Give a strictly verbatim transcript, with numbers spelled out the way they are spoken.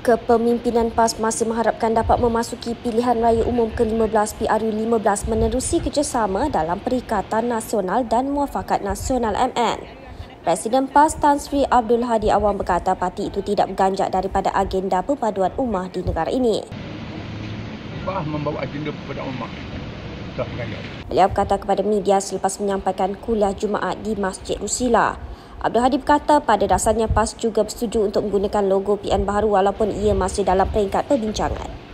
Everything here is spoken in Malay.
Kepemimpinan PAS masih mengharapkan dapat memasuki pilihan raya umum ke lima belas P R U lima belas menerusi kerjasama dalam Perikatan Nasional dan Muafakat Nasional M N. Presiden PAS Tan Sri Abdul Hadi Awang berkata parti itu tidak berganjak daripada agenda perpaduan ummah di negara ini. PAS membawa agenda perpaduan ummah. Beliau berkata kepada media selepas menyampaikan kuliah Jumaat di Masjid Rusila. Abdul Hadi berkata pada dasarnya PAS juga bersetuju untuk menggunakan logo P N baharu walaupun ia masih dalam peringkat perbincangan.